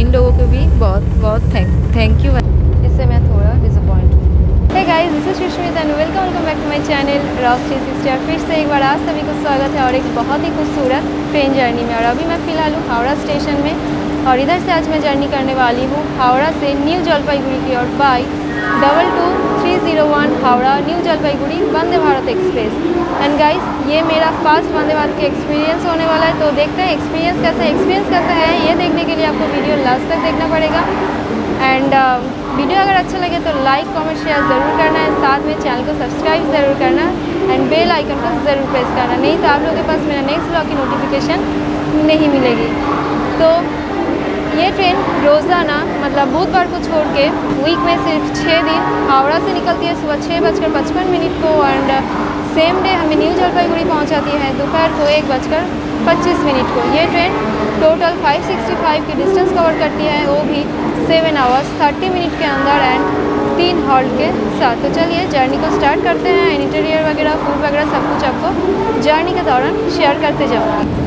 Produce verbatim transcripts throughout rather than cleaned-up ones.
इन लोगों को भी बहुत बहुत थैंक थैंक यू। इससे मैं थोड़ा डिसअपॉइंट हूँ। Hey guys, this is Sushmita and welcome welcome back to my channel rock three sixty. और फिर से एक बार आज सभी को स्वागत है और एक बहुत ही खूबसूरत ट्रेन जर्नी में। और अभी मैं फ़िलहाल हूँ हावड़ा स्टेशन में और इधर से आज मैं जर्नी करने वाली हूँ हावड़ा से न्यू जलपाईगुड़ी की ओर by double two three zero one Howrah New Jalpaiguri Vande Bharat express. And guys, ये मेरा फर्स्ट वंदे भारत का एक्सपीरियंस होने वाला है, तो देखते हैं एक्सपीरियंस कैसा है। एक्सपीरियंस कैसा है ये देखने के लिए आपको वीडियो लास्ट तक देखना पड़ेगा। एंड वीडियो अगर अच्छा लगे तो लाइक कमेंट शेयर ज़रूर करना है, साथ में चैनल को सब्सक्राइब ज़रूर करना एंड बेल आइकन को ज़रूर प्रेस करना, नहीं तो आप लोगों के पास मेरा नेक्स्ट ब्लॉग की नोटिफिकेशन नहीं मिलेगी। तो ये ट्रेन रोज़ाना मतलब बुधवार को छोड़ के वीक में सिर्फ छः दिन हावड़ा से निकलती है सुबह छः बजकर पचपन मिनट को एंड सेम डे हमें न्यू जलपाईगुड़ी पहुंचाती है दोपहर को एक बजकर पच्चीस मिनट को। ये ट्रेन टोटल पाँच सौ पैंसठ की डिस्टेंस कवर करती है, वो भी सेवन आवर्स थर्टी मिनट के अंदर एंड तीन हॉल्ट के साथ। तो चलिए जर्नी को स्टार्ट करते हैं। इंटीरियर वगैरह फूड वगैरह सब कुछ आपको जर्नी के दौरान शेयर करते जाऊँगी।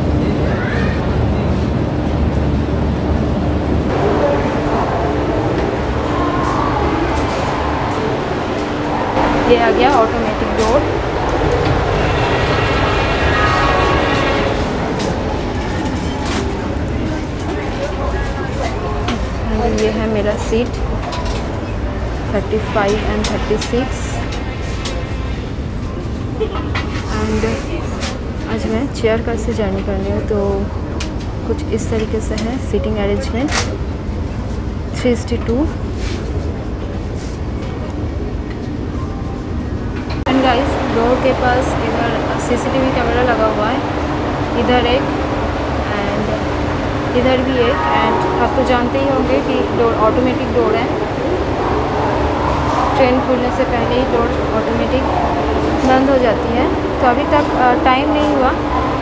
ये आ गया ऑटोमेटिक डोर। ये है मेरा सीट पैंतीस एंड छत्तीस एंड आज मैं चेयर कार से जर्नी करनी हूँ, तो कुछ इस तरीके से है seating arrangement three sixty two. And guys, door के पास इधर सीसीटीवी कैमरा लगा हुआ है, इधर एक एंड इधर भी एक। एंड आप तो जानते ही होंगे कि डोर ऑटोमेटिक डोर है, ट्रेन खुलने से पहले ही डोर ऑटोमेटिक बंद हो जाती है। तो अभी तक टाइम नहीं हुआ,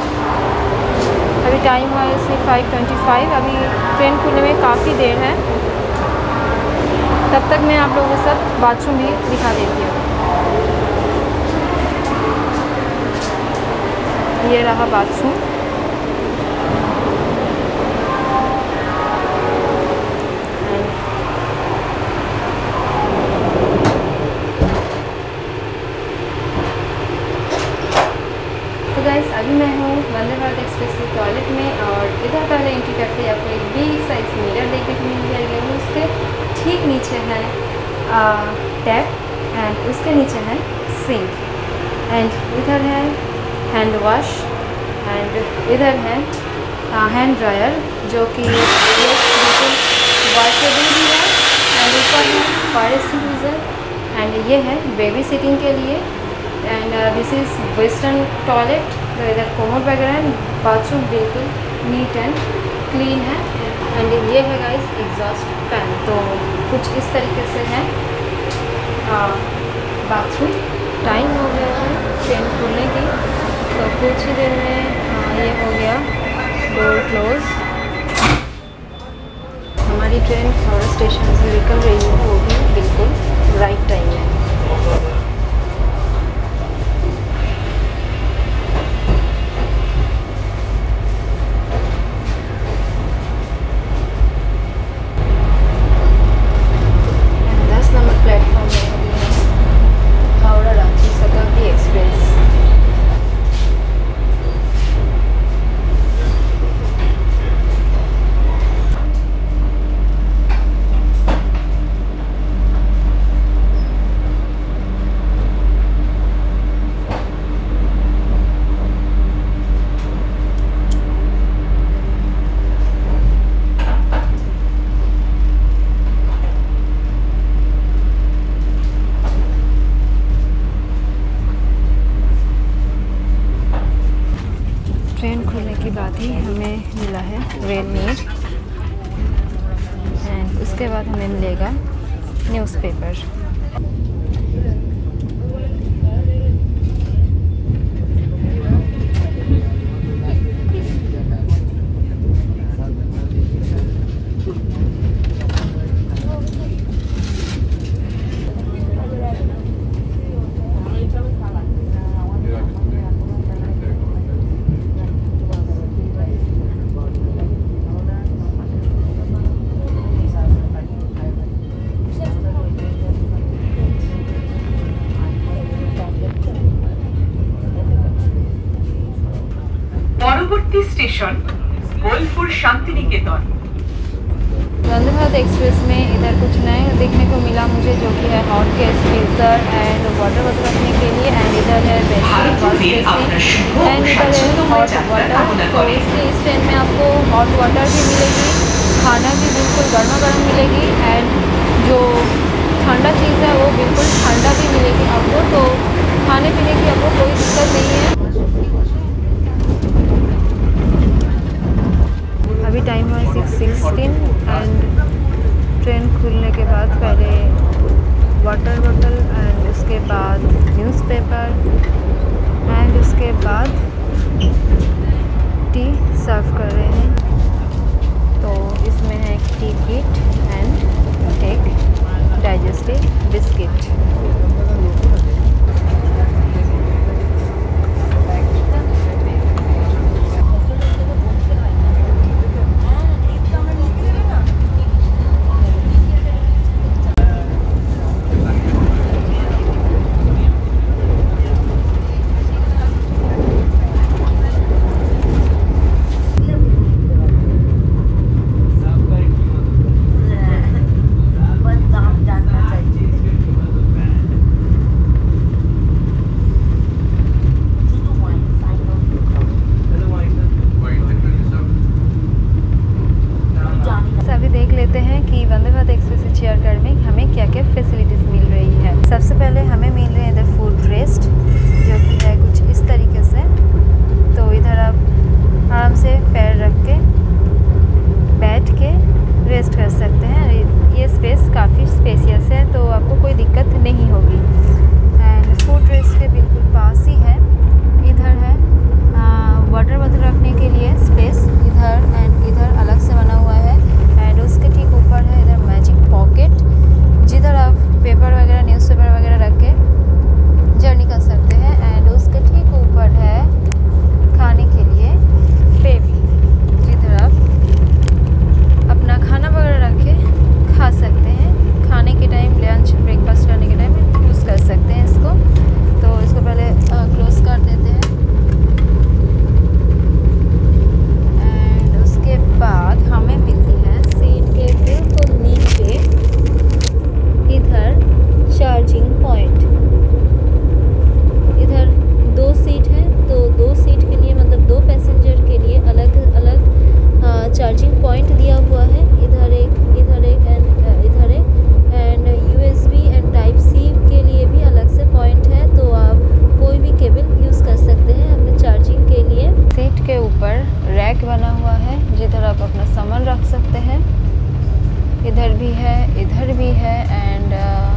अभी टाइम हुआ है सिर्फ फाइव ट्वेंटी फाइव। अभी ट्रेन खुलने में काफ़ी देर है, तब तक मैं आप लोगों को सब बाथरूम भी दिखा देती हूँ। ये रहा बाथरूम। तो गाइस, अभी मैं हूँ वंदे भारत एक्सप्रेस के टॉयलेट में और इधर पहले एंट्री करते ही आपको एक बिग साइज मिरर देखने को मिल जाएगा। उसके ठीक नीचे है टैप एंड उसके नीचे है सिंक एंड इधर है हैंड वॉश एंड इधर है हैंड ड्रायर जो कि बिल्कुल वॉशेबल भी है एंड ऊपर है फायर एक्सटिंग्विशर एंड ये है बेबी सिटिंग के लिए। And this is western toilet, तो इधर कोमोड वगैरह है, बाथरूम बिल्कुल नीट एंड क्लीन है। एंड ये है गाइस एग्जॉस्ट फैन। तो कुछ इस तरीके से है बाथरूम। टाइम हो गया है ट्रेन खुलने की, तो कुछ ही देर में आ, ये हो गया डोर क्लोज। हमारी ट्रेन हावड़ा स्टेशन से निकल रही है, वो भी बिल्कुल राइट टाइम है। दस नंबर प्लेटफॉर्म में हावड़ा रांची शताब्दी एक्सप्रेस। ट्रेन खुलने के बाद ही हमें मिला है रेल मीट एंड उसके बाद हमें मिलेगा न्यूज़पेपर। পরবর্তী স্টেশন বোলপুর শান্তিনিকেতন। वंदे भारत एक्सप्रेस में इधर कुछ नए देखने को मिला मुझे, जो कि है hot gas freezer and water bottle रखने के लिए, एंड इधर है बेसिन वॉश बेसिन एंड इधर है हॉट वाटर। तो इसलिए इस ट्रेन में आपको हॉट वाटर भी मिलेगी, खाना भी बिल्कुल गर्मा गर्म मिलेगी, एंड जो ठंडा चीज़ है वो बिल्कुल ठंडा भी मिलेगी आपको। तो खाने पीने की आपको कोई दिक्कत नहीं है। अभी टाइम हुआ है सिक्स सिक्सटीन एंड ट्रेन खुलने के बाद पहले वाटर बॉटल एंड उसके बाद न्यूज़पेपर एंड उसके बाद टी सर्व कर रहे हैं। तो इसमें है एक टी किट एंड एक डाइजेस्टिव बिस्किट। लेते हैं कि वंदे भारत एक्सप्रेस चेयरकार में हमें क्या क्या फैसिलिटीज़ मिल रही है। सबसे पहले हमें मिल रहे हैं इधर फूड रेस्ट, जो कि है कुछ इस तरीके से। तो इधर आप आराम से पैर रख के बैठ के रेस्ट कर सकते हैं। ये स्पेस काफ़ी स्पेसियस है, तो आपको कोई दिक्कत नहीं होगी। एंड फूड रेस्ट के बिल्कुल पास ही है इधर है वाटर बॉटल रखने के लिए स्पेस, इधर एंड इधर अलग से बना हुआ है। एंड उसके ठीक ऊपर है इधर मैजिक पॉकेट, जिधर आप पेपर वगैरह न्यूज़पेपर वगैरह रख के जर्नी कर सकते हैं। एंड उसके ठीक ऊपर है खाने के लिए टेबल, जिधर आप अपना खाना वगैरह रख के खा सकते हैं। खाने के टाइम, लंच ब्रेकफास्ट करने के टाइम यूज़ कर सकते हैं इसको। तो इसको पहले क्लोज कर देते हैं एंड उसके बाद हमें मिलती है सीट के बिल्कुल नीचे इधर चार्जिंग पॉइंट। इधर दो सीट है, तो दो सीट के लिए मतलब दो पैसेंजर के लिए अलग अलग चार्जिंग पॉइंट दिया हुआ है। इधर एक, इधर एक एंड इधर एक, and USB and type C के लिए भी अलग से पॉइंट है। तो आप कोई भी केबल यूज़ कर सकते हैं अपने चार्जिंग के लिए। सीट के ऊपर रैक बना हुआ है, जिधर आप अपना सामान रख सकते हैं। इधर भी है, इधर भी है, एंड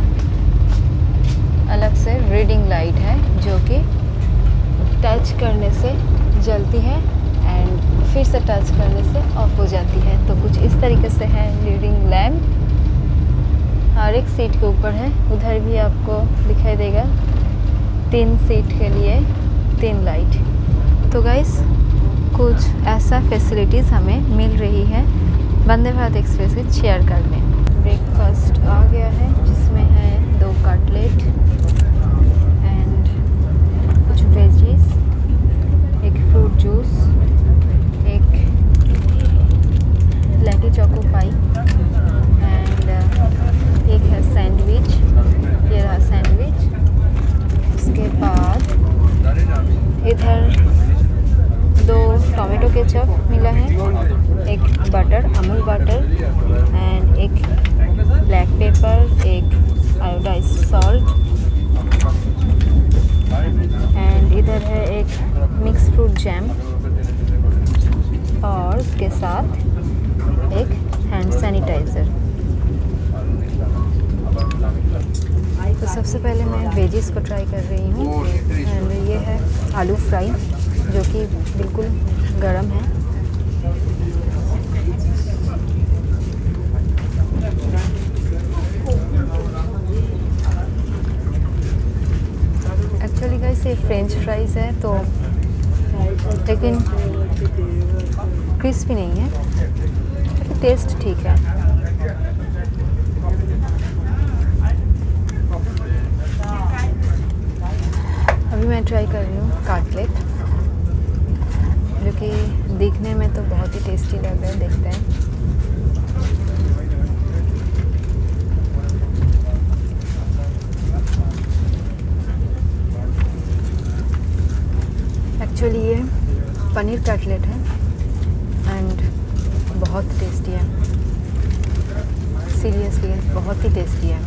अलग से रीडिंग लाइट है, जो कि टच करने से जलती है एंड फिर से टच करने से ऑफ हो जाती है। तो कुछ इस तरीके से है रीडिंग लैम्प। हर एक सीट के ऊपर है, उधर भी आपको दिखाई देगा। तीन सीट के लिए तीन लाइट। तो गाइस कुछ ऐसा फैसिलिटीज़ हमें मिल रही है वंदे भारत एक्सप्रेस के चेयर कार में। ब्रेकफास्ट आ गया है, जिसमें है दो कटलेट एंड कुछ वेजीज, एक फ्रूट जूस, एक लैटी चोको पाई एंड एक है सैंडविच। ये रहा सैंडविच। उसके बाद इधर दो टोमेटो केचप मिला है, एक बटर, अमूल बटर एंड एक ब्लैक पेपर, एक आयोडाइज्ड सॉल्ट एंड इधर है एक मिक्स फ्रूट जैम और उसके साथ एक हैंड सैनिटाइज़र। तो सबसे पहले मैं वेजिस को ट्राई कर रही हूँ एंड ये है आलू फ्राई, जो कि बिल्कुल गरम है। एक्चुअली गाइस ये फ्रेंच फ्राइज़ है, तो लेकिन क्रिस्पी नहीं है, लेकिन टेस्ट ठीक है। अभी मैं ट्राई कर रही हूँ कटलेट, जो कि एक्चुअली ये पनीर कटलेट है एंड बहुत टेस्टी है, सीरियसली बहुत ही टेस्टी है।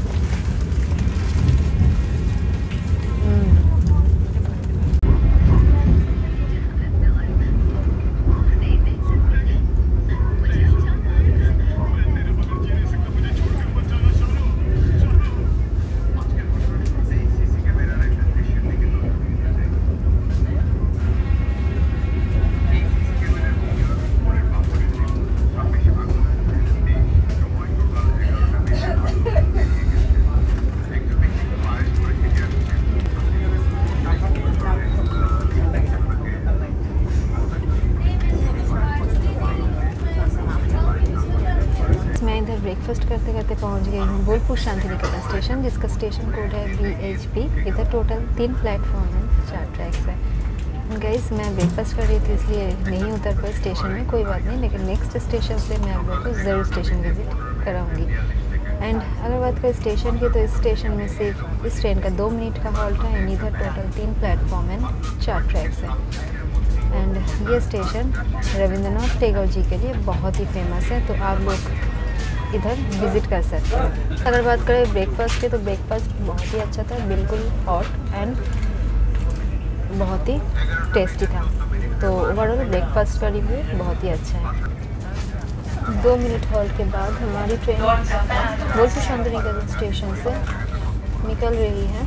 ब्रेकफास्ट करते करते पहुंच गई हूँ बोलपुर शांतिनिकेतन स्टेशन, जिसका स्टेशन कोड है बी एच पी। इधर टोटल तीन प्लेटफॉर्म हैं, चार ट्रैक्स है। गाइस मैं ब्रेकफास्ट कर रही थी इसलिए नहीं उतर पाई स्टेशन में, कोई बात नहीं, लेकिन नेक्स्ट स्टेशन से मैं आप लोग को ज़रूर स्टेशन विज़िट कराऊंगी। एंड अगर बात करें स्टेशन की, तो इस स्टेशन में सिर्फ इस ट्रेन का दो मिनट का हॉल्ट है एंड इधर टोटल तीन प्लेटफॉर्म एंड चार ट्रैक्स हैं। एंड ये स्टेशन रविंद्रनाथ टैगोर जी के लिए बहुत ही फेमस है, तो आप लोग इधर विज़िट कर सकते हैं। अगर बात करें ब्रेकफास्ट की, तो ब्रेकफास्ट बहुत ही अच्छा था, बिल्कुल हॉट एंड बहुत ही टेस्टी था। तो ओवरऑल ब्रेकफास्ट का रिव्यू बहुत ही अच्छा है। दो मिनट हॉल्ट के बाद हमारी ट्रेन बोलपुर शांतिनिकेतन स्टेशन से निकल रही है।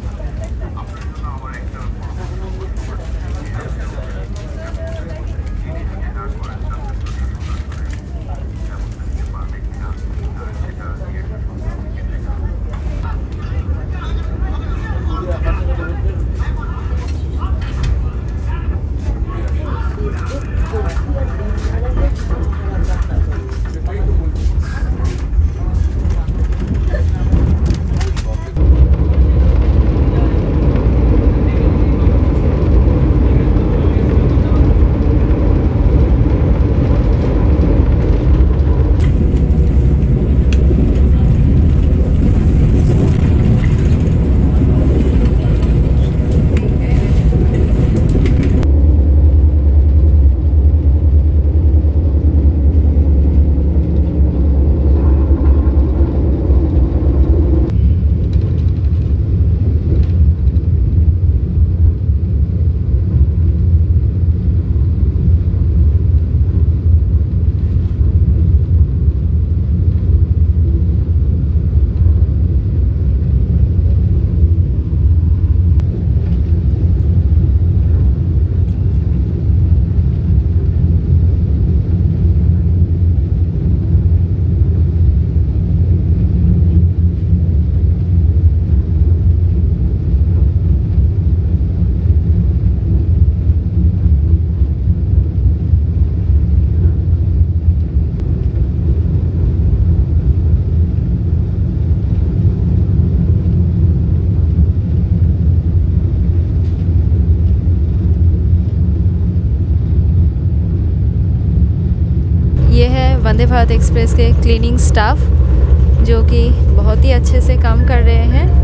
वंदे भारत एक्सप्रेस के क्लीनिंग स्टाफ जो कि बहुत ही अच्छे से काम कर रहे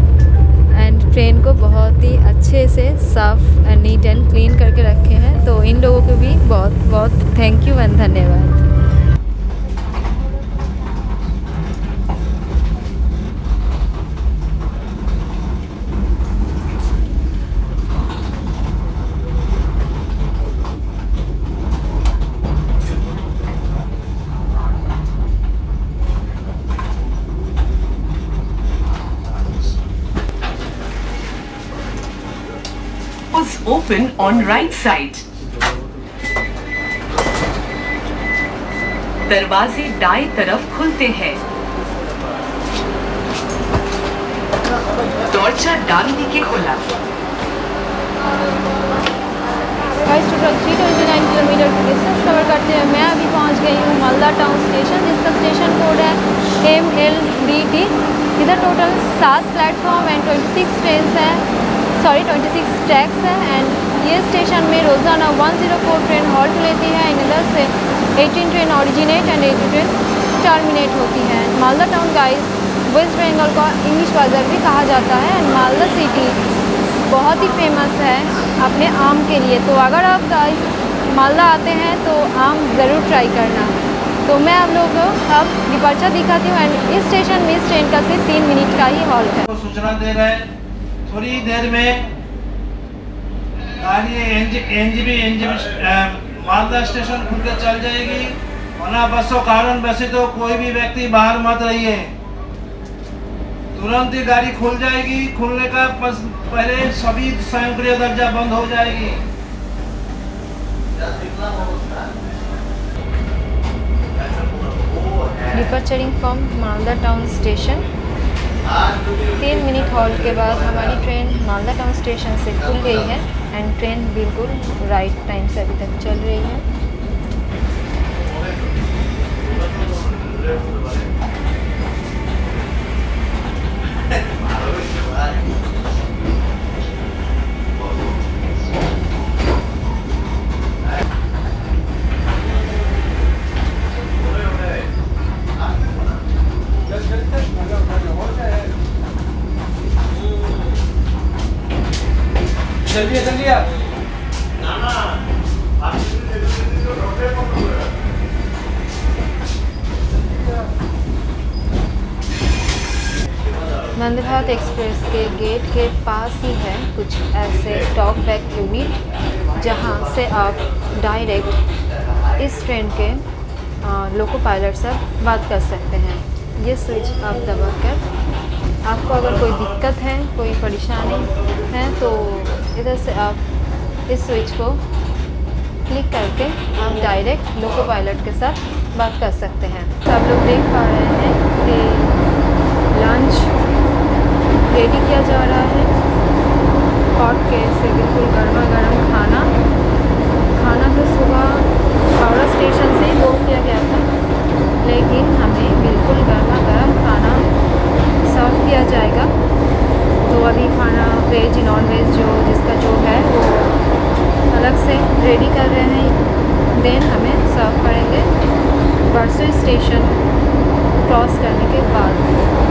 हैं एंड ट्रेन को बहुत ही अच्छे से साफ़ एंड नीट एंड क्लीन करके रखे हैं। तो इन लोगों को भी बहुत बहुत थैंक यू एंड धन्यवाद। Was open on right side. दरवाजे दाएं तरफ खुलते हैं। दौड़चा डालने के खुला। Guys total three twenty nine kilometre की डिस्टेंस कवर करते हुए मैं अभी पहुंच गई हूँ मालदा टाउन स्टेशन, जिसका स्टेशन कोड है एम एल डी टी। इधर टोटल सात platform and twenty six train है, सॉरी ट्वेंटी सिक्स ट्रैक्स है। एंड ये स्टेशन में रोज़ाना one zero four train halt लेती है। इधर से eighteen train originate and eighty train terminate होती है। Malda town guys West Bengal का इंग्लिश बाज़ार भी कहा जाता है एंड मालदा सिटी बहुत ही फेमस है अपने आम के लिए। तो अगर आप गाइस मालदा आते हैं तो आम ज़रूर ट्राई करना। तो मैं आप लोगों को अब डिपार्चर दिखाती हूँ एंड इस स्टेशन में इस ट्रेन का सिर्फ तीन मिनट का ही हॉल्ट है। तो सूचना दे रहे हैं थोड़ी देर में गाड़ी एनजीबी एनजीबी मालदा स्टेशन खुल के चल जाएगी। वरना बसों कारण वैसे तो कोई भी व्यक्ति बाहर मत रहिए, तुरंत ही गाड़ी खुल जाएगी। खुलने का पहले सभी स्वयंक्रिय दरजा बंद हो जाएगी। Departuring from Malda town station. तीन मिनट हॉल्ट के बाद हमारी ट्रेन मालदा टाउन स्टेशन से खुल गई है एंड ट्रेन बिल्कुल राइट टाइम से अभी तक चल रही है। जल्दी जल्दी आप वंदे भारत एक्सप्रेस के गेट के पास ही है कुछ ऐसे टॉक बैक यूनिट जहां से आप डायरेक्ट इस ट्रेन के लोको पायलट से बात कर सकते हैं। ये स्विच आप दबाकर आपको अगर कोई दिक्कत है, कोई परेशानी है तो इधर से आप इस स्विच को क्लिक करके आप डायरेक्ट लोको पायलट के साथ बात कर सकते हैं। तो आप लोग देख पा रहे हैं कि लंच रेडी किया जा रहा है। हॉट केक से बिल्कुल गर्मा गर्म खाना खाना तो सुबह हावड़ा स्टेशन से ही बुक किया गया था, लेकिन हमें बिल्कुल गर्मा गर्म खाना सर्व किया जाएगा। तो अभी खाना वेज नॉन वेज जो जिसका जो है वो अलग से रेडी कर रहे हैं, देन हमें सर्व करेंगे बरसोई स्टेशन क्रॉस करने के बाद।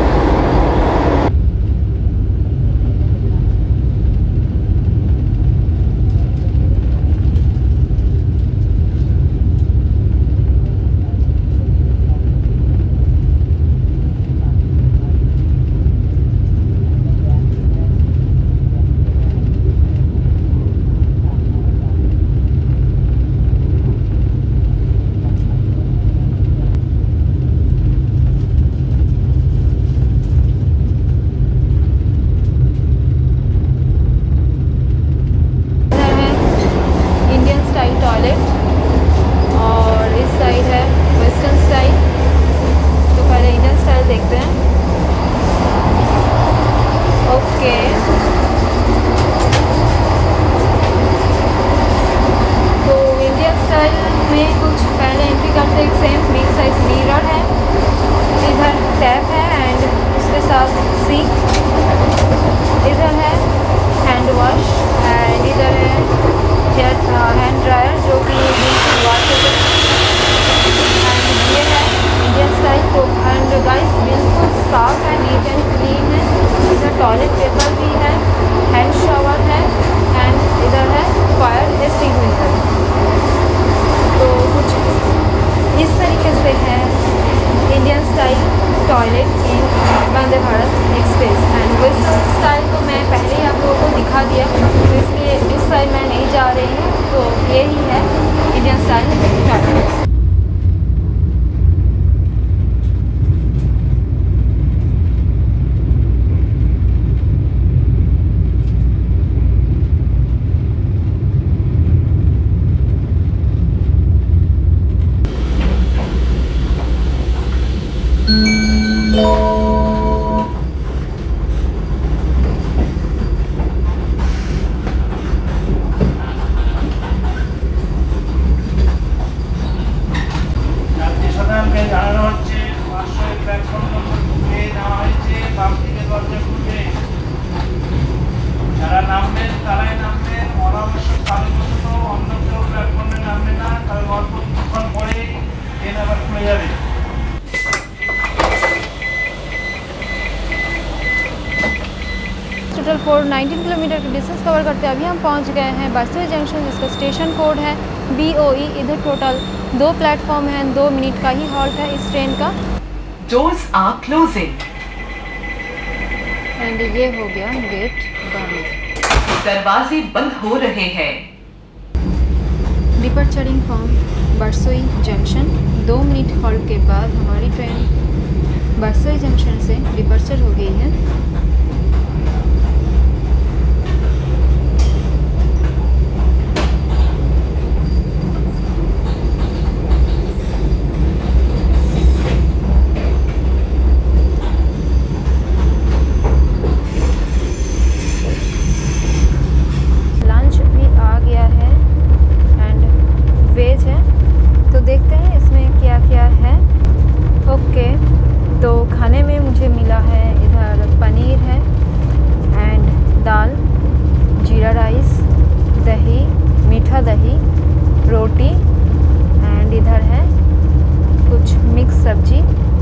टॉयलेट पेपर भी है, हैंड शॉवर है एंड इधर है फायर एक्सटिंग्विशर। तो कुछ इस तरीके से है Indian style toilet in Vande Bharat express. And western style तो मैं पहले ही आप लोगों को दिखा दिया, तो इसलिए इस साइड मैं नहीं जा रही हूँ। तो यही है Indian style toilet. Four nineteen kilometre की डिस्टेंस कवर करते अभी हम पहुंच गए हैं बरसोई जंक्शन, जिसका स्टेशन कोड है बी ओ ई। इधर टोटल दो प्लेटफॉर्म हैं, दो मिनट का ही हॉल्ट है इस ट्रेन का। Doors are closing. एंड ये हो गया गेट बंद। दरवाजे बंद हो रहे हैं। Departuring from Barsoi junction. दो मिनट हॉल्ट के बाद हमारी ट्रेन बरसोई जंक्शन से डिपार्चर हो गई है। लंच भी आ गया है एंड वेज है, तो देखते हैं इसमें क्या क्या है। ओके, तो खाने में मुझे मिला है इधर पनीर है एंड दाल, जीरा राइस, दही, मीठा दही, रोटी एंड इधर है कुछ मिक्स सब्जी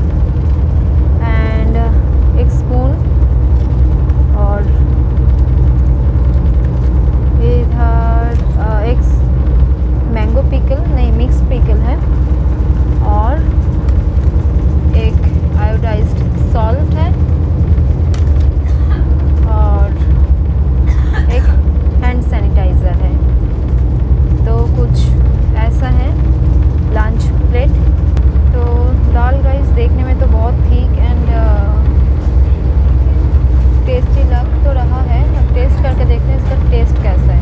एंड एक स्पून, और इधर एक मैंगो पिकल नहीं मिक्स पिकल है, और एक आयोडाइज्ड सॉल्ट है, और एक हैंड सैनिटाइज़र है। तो कुछ ऐसा है लंच प्लेट। तो दाल गाइस देखने में तो बहुत ठीक एंड टेस्टी लग तो रहा है। अब टेस्ट करके देखते हैं इसका टेस्ट कैसा है।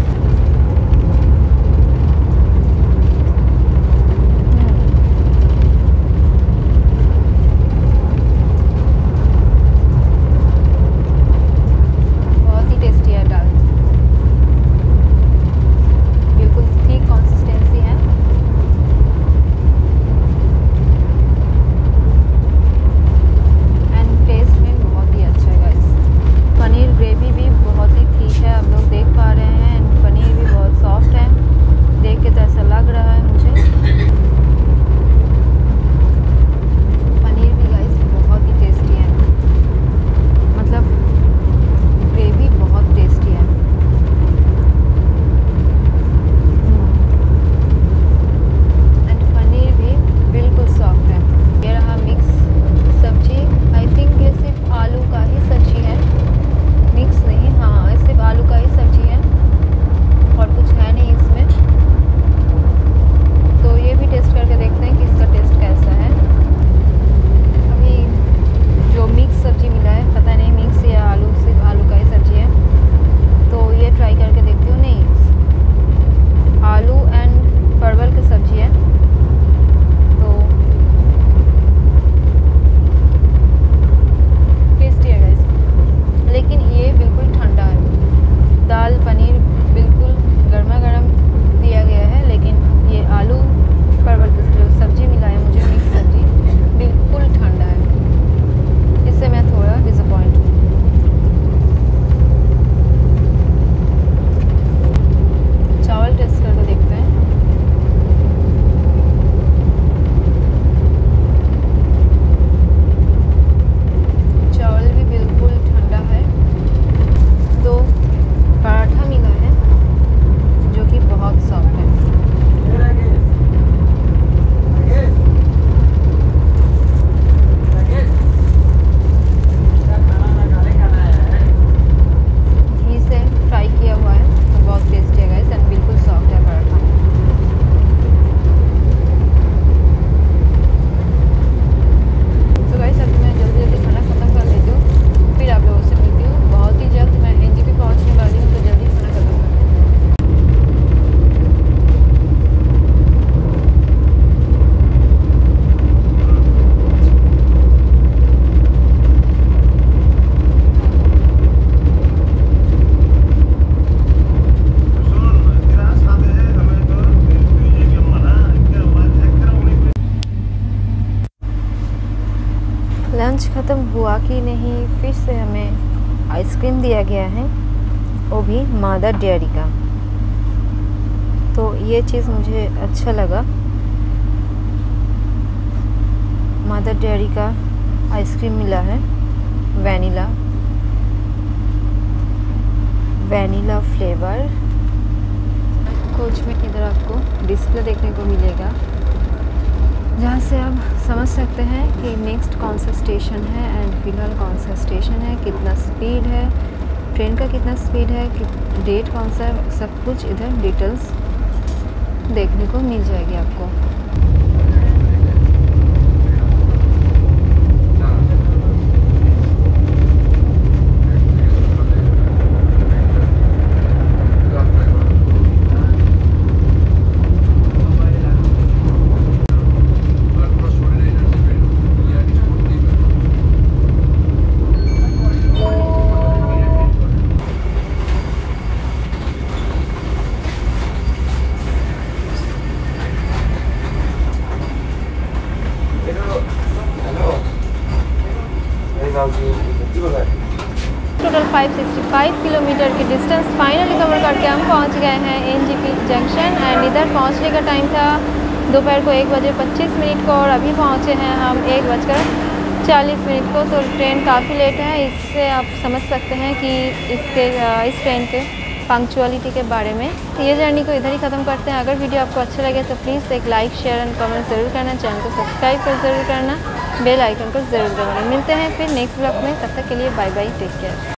लंच ख़त्म हुआ कि नहीं, फिर से हमें आइसक्रीम दिया गया है, वो भी मदर डेयरी का। तो ये चीज़ मुझे अच्छा लगा, मदर डेयरी का आइसक्रीम मिला है वैनिला। Vanilla flavour. कोच में इधर आपको डिस्प्ले देखने को मिलेगा, जहाँ से आप समझ सकते हैं कि नेक्स्ट कौन सा स्टेशन है एंड फिलहाल कौन सा स्टेशन है, कितना स्पीड है, ट्रेन का कितना स्पीड है, कि डेट कौन सा है, सब कुछ इधर डिटेल्स देखने को मिल जाएगी आपको। टोटल पाँच सौ पैंसठ किलोमीटर की डिस्टेंस फाइनली कवर करके हम पहुंच गए हैं एनजेपी जंक्शन एंड इधर पहुंचने का टाइम था दोपहर को एक बजे पच्चीस मिनट को और अभी पहुंचे हैं हम एक बजकर चालीस मिनट को। तो ट्रेन काफ़ी लेट है, इससे आप समझ सकते हैं कि इसके इस ट्रेन के पंक्चुअलिटी के बारे में। ये जर्नी को इधर ही ख़त्म करते हैं। अगर वीडियो आपको अच्छा लगे तो प्लीज़ एक लाइक शेयर एंड कमेंट ज़रूर करना, चैनल को सब्सक्राइब कर ज़रूर करना, बेल आइकन को ज़रूर दबाना। मिलते हैं फिर नेक्स्ट ब्लॉग में, तब तक के लिए बाय बाय, टेक केयर।